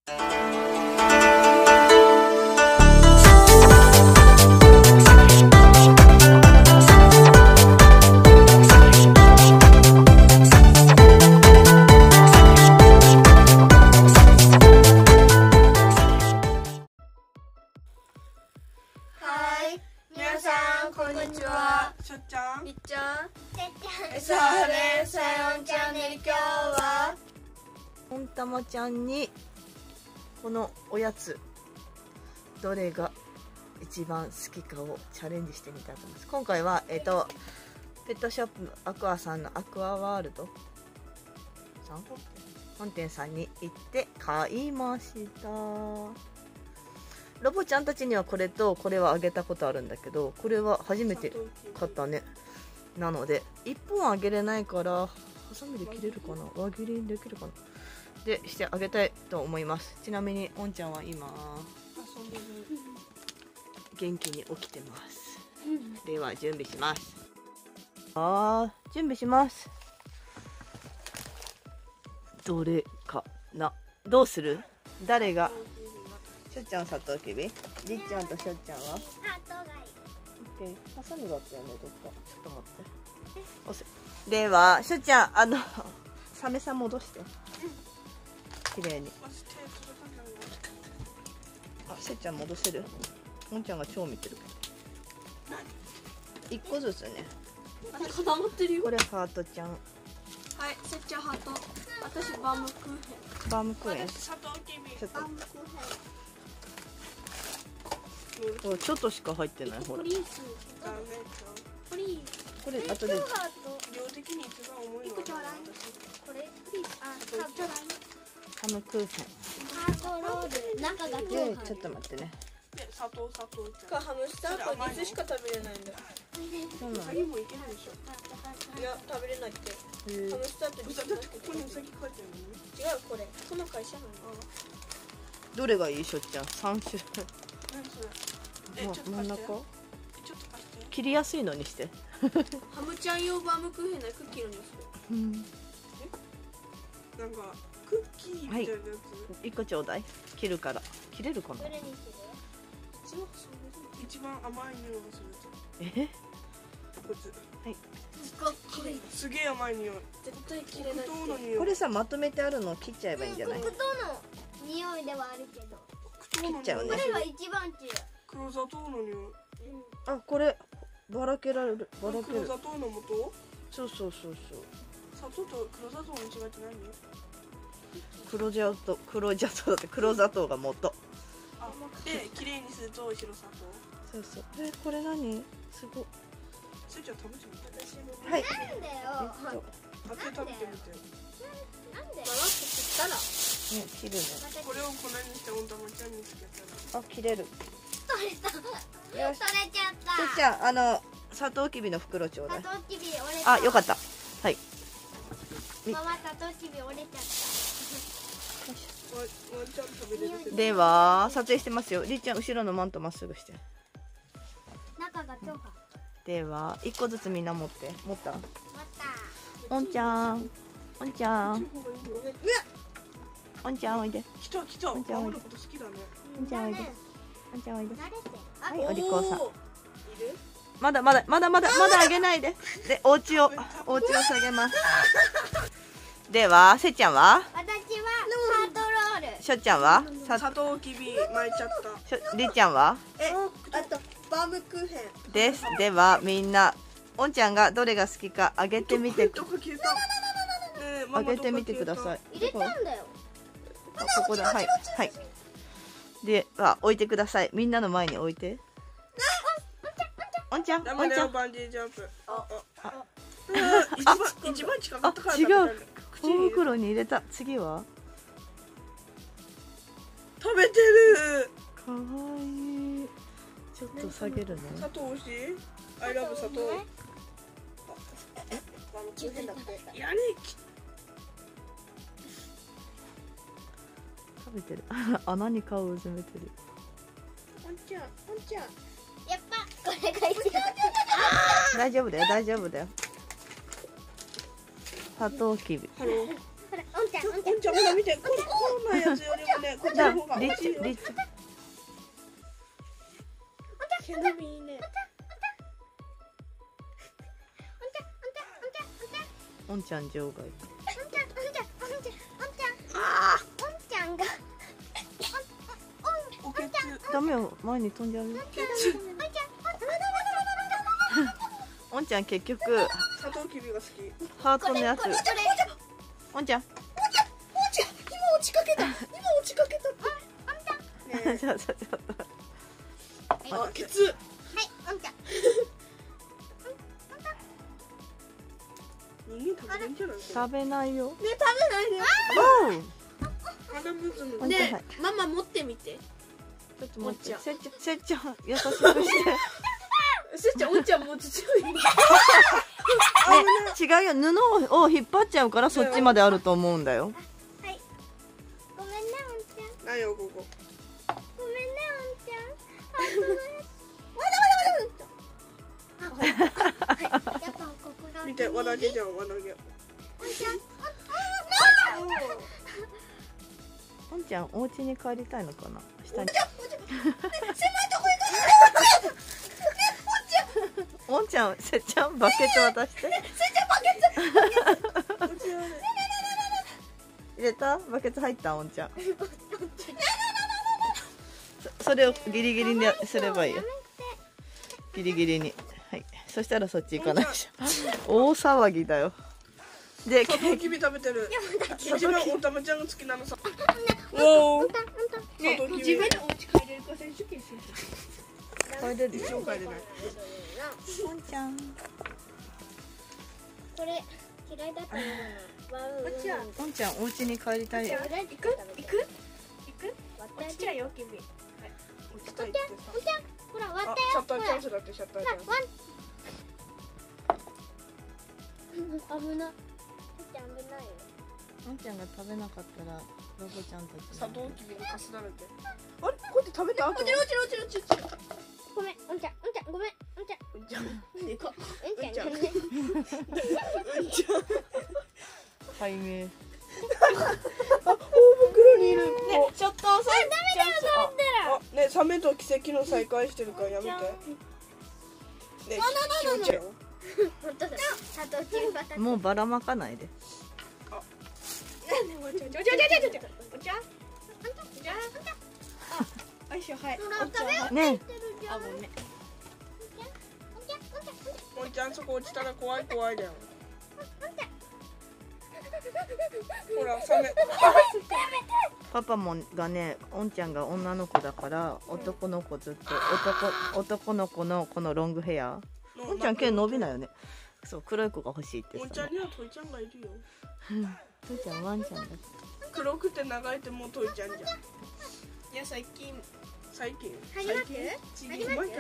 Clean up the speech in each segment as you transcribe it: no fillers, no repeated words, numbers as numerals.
皆さんこんにちは。 しょっちゃん、 みっちゃん、 せっちさあね、さよんチャンネル、今日はポンタマちゃんにこのおやつどれが一番好きかをチャレンジしてみたいと思います。今回はペットショップアクアさんのアクアワールドさん本店さんに行って買いました。ロボちゃんたちにはこれとこれはあげたことあるんだけど、これは初めて買ったね。なので1本あげれないからハサミで切れるかな、輪切りできるかなでしてあげたいと思います。ちなみにおんちゃんは今遊んでる。 元気に起きてます。では準備します。準備します。どれかな、どうする、誰が、しょっちゃん砂糖きび、りっちゃんとしょっちゃんはハートがいい。 オッケー、ハサミがあったよね、どっか。ちょっと待って。ではしょっちゃんサメさん戻してきれいに。しょっちゃん戻せる。おんちゃんが超見てる1個ずつね。 固まってるよ。 これハートちゃん、 はい、せっちゃんハート。私バームクーヘン。 バームクーヘン、 私、砂糖きび。 ちょっバームクーとちょっとしか入ってない。ほらヘン。プリーズ。 ダメプリーズ。 これ後でと。量的に一番重いのはちょうだい。これプリーズ。あ、ちょうだい。 ハムクーヘンハートロール、中がで、ちょっと待ってね。 で、砂糖ちゃん。 ハムスターと水しか食べれないんだよ。 そうなの。 次もいけるでしょ。 いや、食べれないって。 へーハムスターと水だってここにウサギ書いてるのに。 違う、これこの会社なの。 どれがいいしょっちゃん、3種何それ。 類。 ちょっと真ん中貸して。ちょっと貸して。 切りやすいのにして。 ハムちゃん用バームクーヘンなクッキーのにする。 なんかクッキーみたいなやつ。 1個ちょうだい。切るから。切れるかな。 どれにする？ 一番甘い匂いがする。 え、 こいつ。すげえ甘い匂い。 絶対切れないって。 黒糖の匂い。 これさ、まとめてあるのを切っちゃえばいいんじゃない。 黒糖の匂いではあるけど、 黒糖の切っちゃうねこれが一番強い。 黒砂糖の匂い。 あ、こればらけられる。ばらける。 黒砂糖の素。 そうそうそうそう。 砂糖と黒砂糖の違いって何？ 黒砂糖、黒砂糖だって、黒砂糖が元。 あ、で、綺麗にすると白砂糖。 そうそう。これ何？すごい。 スイちゃん食べてみて。 はい。 なんだよ。 あって食べてみてよ。 なんで？ マラッと切ったらね、切るね。 これを粉にして温玉ちゃんにつけたら。 あ、切れる。 取れた。取れちゃった。 しょっちゃん、サトウキビの袋ちょうだい。 サトウキビ折れた。 あ、よかった。はい。 ママサトウキビ折れちゃっワンちゃん食べれるけど。 では撮影してますよ。りっちゃん後ろのマントまっすぐして。 た。中が超ハでは1個ずつみんな持って。持ったまた。 おんちゃん、おんちゃん、おんちゃんおいで。 来た来た。 んちゃん守ること好きだね。 おんちゃんおいで。おんちゃんおいで。 慣れて。 はい、お利口さん。 いる？ まだあげないで。で、お家を下げます。ではせっちゃんは、 私はハートロール。 しょっちゃんは、 砂糖きび巻いちゃった。 りっちゃんはあとバームクーヘン。 です。ではみんな、おんちゃんがどれが好きかあげてみて、 どこ消えた？ねえあげてみてください。。 入れたんだよ。 あ、ここだ。はいはい。では置いてください。みんなの前に置いて。おんちゃん、 ダメだよ、 おんちゃん。 バンジージャンプ。一番近かったからあ、違う。 口に入れた。 大袋に入れた。次は食べてる。 かわいい。ちょっと下げるね。 砂糖欲しい？I love 砂糖。 バームクーヘンだって。 いらね食べてる。穴に顔をうずめてる。 え。おんちゃん、おんちゃん。 やっぱこれが一番。 大丈夫だよ、大丈夫だよ。サトウキビ。 ハロー。 ほら、おんちゃん、おんちゃん。 おんちゃんほら見て、こんなやつよりもね、 ねこっちの方がリッ美味しいよ。 チリッチ。 毛並みいいね。 おんちゃん場外。 おんちゃんがおけつ。 ダメよ、前に飛んじゃうよ。おんちゃん結局サトウキビが好き。 ハートのやつ。おんちゃん。 今落ちかけた。今落ちかけたって。ねちょっとあ、ケツ。人間食べるんじゃない？ 食べないよ。 ね、食べないで。 おう。 鼻むずむ。 おんちゃん、 ねはい、 ママ持ってみて。 ちょっと待って。 おんせっちゃん優しくして。 せっちゃん、おんちゃんもう強い。 ね、違うよ、布を引っ張っちゃうからそっちまであると思うんだよ。 ごめんねおんちゃんないよ、ここ。 ごめんねおんちゃんやっぱここが見て、輪投げじゃん、輪投げ。 おんちゃんお家に帰りたいのかな。下に。おんちゃん、せっちゃんバケツ渡して。入れた？バケツ入った？おんちゃん。それをギリギリにすればいいよ。ギリギリに。はい。そしたらそっち行かないでしょ。大騒ぎだよ。で、 サトウキビ食べてる。一番おたまちゃんが好きなのさ。おお。ね、自分でお家帰れるか選手権しよ帰れるよ。 う。一応帰れない。 おんちゃん。 これ嫌いだったのかなこっちはおんちゃんお家に帰りたい。 行く？落ちちゃうよ、君。はい。落ちたいってさ。 ほら割あ、 ったよシャッターチャンスだってシャッターチャンス。 危ない危ないよおんちゃんが食べなかったらロボちゃんたちサトウキビにかすだらけ。あれ、こうやって食べた後。落ちる。 ごめんおんちゃんごめんおんちゃんうんちゃん。でか。 うんちゃんうんちゃん。 解明。 大袋にいる。ね、 ちょっと遅い。 あ、ね、サメと奇跡の再会してるからやめて。ね、気持ちいいよ。 本当だサトウキビ畑もうばらまかないで。 よいしょ、はい。 ねあ、ごめん。おんちゃん、そこ落ちたら怖いだよ。ほら、サメ。 パパもがね、おんちゃんが女の子だから男の子ずっと男の子のこのロングヘア。おんちゃん毛伸びないよね。そう、黒い子が欲しいってさ。 おんちゃんにはトイちゃんがいるよ。 トイちゃんワンちゃんだ。 黒くて長いってもうトイちゃんじゃん。 いや、最近最近。 始まって毎回はい、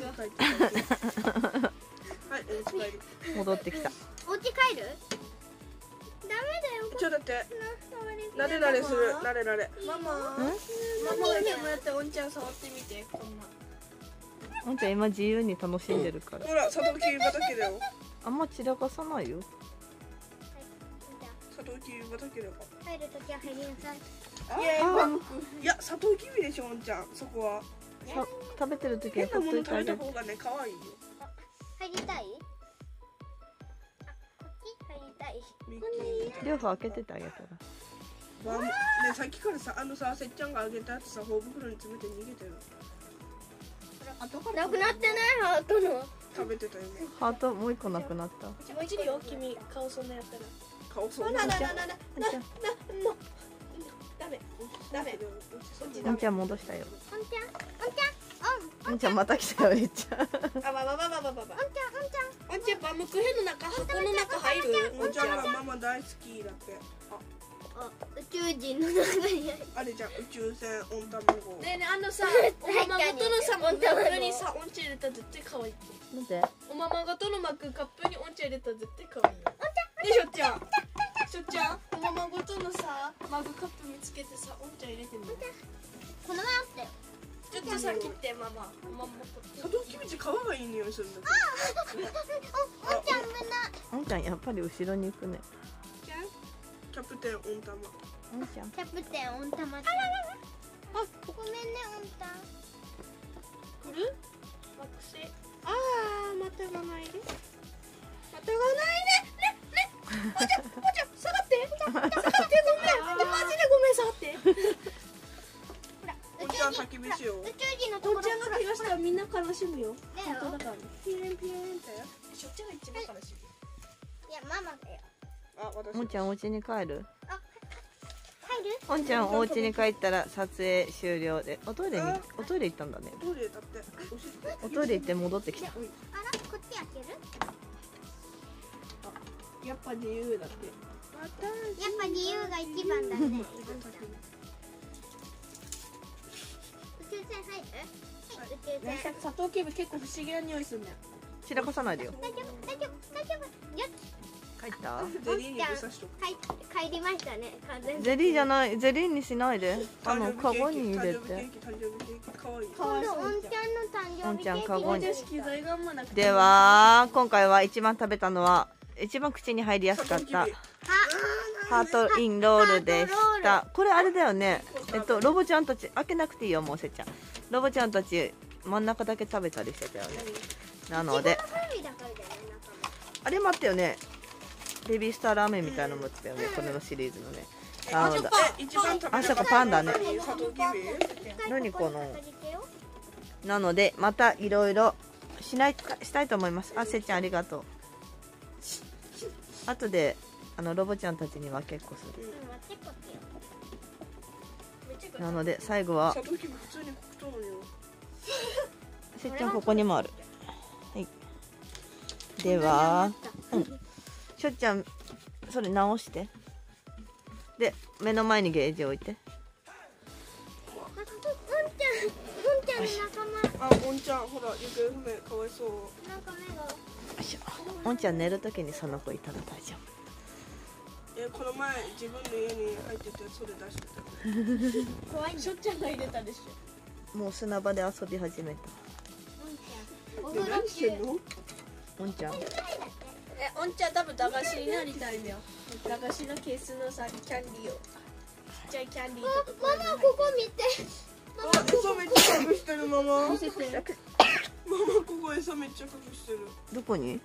お家帰り。 戻ってきた。 お家帰るダメだよちょっと待って。なれなれする。なれなれ。 ママん？ ママがいつもやっておんちゃん触ってみて。こんなおんちゃん今自由に楽しんでるから。 ほら、サトウキビ畑だよ。 あんま散らかさないよ。 サトウキビ畑だよ。 入るときは入りなさいいや、サトウキビでしょ、おんちゃん。そこは。 さ食べてる時は変なものほっといてあげる。 食べた方がね、可愛いよ。 入りたいこっち入りたいミッキー。 両方開けててあげたら。 ね、さっきからさ、せっちゃんがあげたやつさ、頬袋に詰めて逃げてる。 なくなってないハートの食べてたよね。 ハートもう一個なくなった。 気持ちいいよ、君顔そんなやったら。 顔そう。 おんちゃんおんちゃん戻したよ。 おんちゃんおんちゃんまた来たよ、めっちゃ。 あ、ば。 おんちゃんおんちゃん、バームクーヘンの中、箱の中入る。 おんちゃんがママ大好きだって。 宇宙人の中にあれじゃん、宇宙船温卵。 ねえねえ、さ、おままごとのさ、マグカップにさ、おんちゃん入れたら絶対可愛いって。 なんで？ おままごとのマグカップにおんちゃん入れたら絶対可愛いよ。ね、しょっちゃん。しょっちゃん、おままごとのさ、マグカップ見つけてさ、おんちゃん入れてみる。 このままあったよちょっとさ、切ってママ。おままごと。 サトウキビって皮がいい匂いするんだけおんちゃん危ないおんちゃんやっぱり後ろに行くね。 ど。キャプテン温玉。 おんちゃん。 キャプテン温玉ちゃんねおんた。 来る惑星。ああ、またがないで。またがないで。ね、おちゃん、下がって。下がって、ごめん。マジでごめん、下がって。 ほら、 おんちゃん先飯よ。 宇宙人のところ。 おんちゃんが怪我したらみんな悲しむよ。 だよ。 本当だからね。ピエンピエンって。しょっちゃんが一番悲しい。 いやママだよ。 あ、私。 おんちゃんお家に帰る？ 入る？ おんちゃんお家に帰ったら撮影終了で、おトイレ行ったんだね。 トイレだって。 おトイレ行って戻ってきた。 あら、こっち開ける？ やっぱ自由だって。 やっぱ自由が一番だね。宇宙船入る？はい、宇宙船。 サトウキビ結構不思議な匂いするね。 散らかさないでよ。 大丈夫、大丈夫、大丈夫。よっ。 帰った？ ゼリーにぶさしとく。 帰りましたね。完全に。 ゼリーじゃない、ゼリーにしないで。カゴに入れて。 誕生日ケーキ、かわいい。 今度おんちゃんの誕生日ケーキ。 おんちゃんカゴに。 機材があんまなくて。 では今回は一番食べたのは一番口に入りやすかったハートインロールでした。これあれだよね。ロボちゃんたち開けなくていいよ、もうせっちゃん。ロボちゃんたち真ん中だけ食べたりしてたよね。なのであれもあったよね。ベビースターラーメンみたいなのもあったよね、これのシリーズのね。なのであそこパンだね。何この。なのでまたいろいろしたいと思います。あ、せっちゃんありがとう。後でロボちゃんたちに分けっこする。なので最後はせっちゃんここにもある。はい。では、しょっちゃんそれ直して。で目の前にゲージ置いて。 おんちゃんの仲間。 あ、おんちゃんほら行方不明かわいそう。 なんか目が。 よいしょ。おんちゃん寝るときにその子いたら大丈この前自分の家に入っててそれ出してた。 怖い。しょっちゃんが入れたでし夫。もう砂場で遊び始めた。 お風呂何してんの？ おんちゃんおんちゃん多分駄菓子になりたいんだよ。駄菓子のケースのさ、キャンディーを。ちっちゃいキャンディーとか。 ママここ見て。 あ、餌めっちゃ隠してるママ。 見せて。 ママここ餌めっちゃ隠してる。 どこに？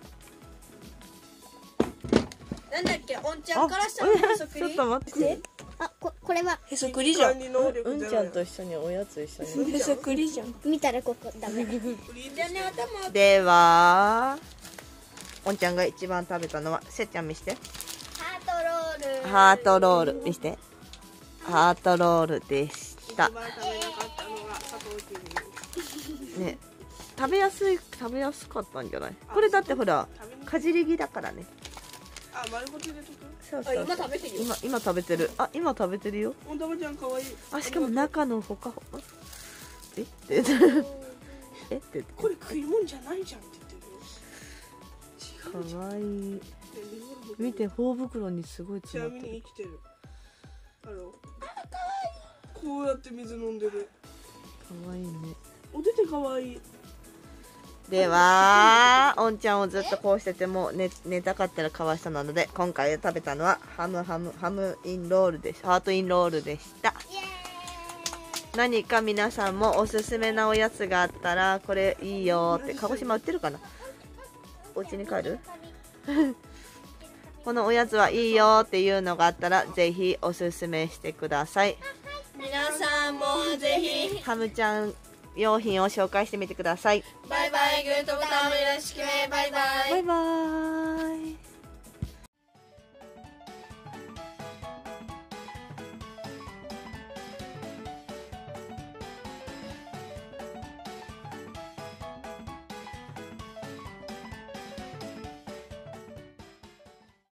なんだっけ、おんちゃんからしたらへそくり。 ちょっと待って。 あ、これはへそくりじゃん。 うんちゃんと一緒におやつ一緒に。 へそくりじゃん。 見たらここダメ。 じゃあね、頭。 ではおんちゃんが一番食べたのはせっちゃん見して。ハートロール見して。ハートロールでした。 一番食べなかったのがサトウキビ。 ね、食べやすかったんじゃない？これだってほらかじり気だからね。 あ、丸ごと入れとく。 そうそう。 今食べてるよ。 今食べてる。あ、今食べてるよ。 おんたまちゃん可愛い。 あ、しかも中のほかほか。えってえってこれ食い物じゃないじゃんって言ってるよ。 かわいい。見て、頬袋にすごいち詰まってる。 なみに生きてる。こうやって水飲んでる。 かわいいね。 おてて可愛い。 ではおんちゃんをずっとこうしてても寝たかったらかわいそうなので、今回食べたのはハムインロールでした。ハートインロールでした。何か皆さんもおすすめなおやつがあったらこれいいよって。鹿児島売ってるかな？お家に帰る？このおやつはいいよっていうのがあったらぜひおすすめしてください。 皆さんもぜひハムちゃん用品を紹介してみてください。 バイバイ、グッドボタンもよろしくね。バイバイ。